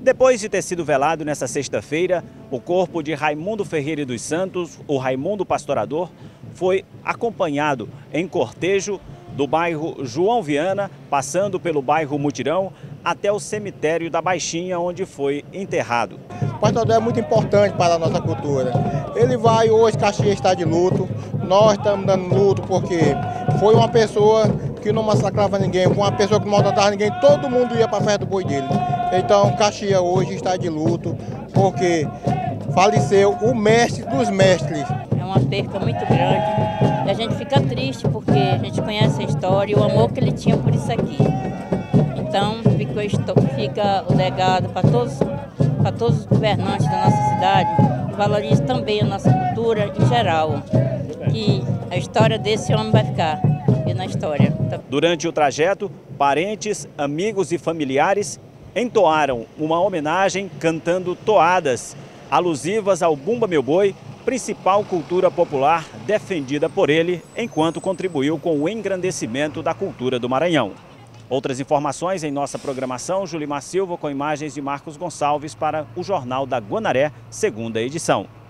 Depois de ter sido velado nesta sexta-feira, o corpo de Raimundo Ferreira dos Santos, o Raimundo Pastorador, foi acompanhado em cortejo do bairro João Viana, passando pelo bairro Mutirão, até o cemitério da Baixinha, onde foi enterrado. O Pastorador é muito importante para a nossa cultura. Ele vai hoje, Caxias está de luto, nós estamos dando luto porque foi uma pessoa que não massacrava ninguém, foi uma pessoa que não maltratava ninguém, todo mundo ia para a festa do boi dele. Então Caxias hoje está de luto porque faleceu o mestre dos mestres. É uma perca muito grande e a gente fica triste porque a gente conhece a história e o amor que ele tinha por isso aqui. Então fica o legado para todos os governantes da nossa cidade e valorize também a nossa cultura em geral, que a história desse homem vai ficar e na história. Durante o trajeto, parentes, amigos e familiares entoaram uma homenagem cantando toadas alusivas ao Bumba Meu Boi, principal cultura popular defendida por ele enquanto contribuiu com o engrandecimento da cultura do Maranhão. Outras informações em nossa programação, Julimar Silva com imagens de Marcos Gonçalves para o Jornal da Guanaré, segunda edição.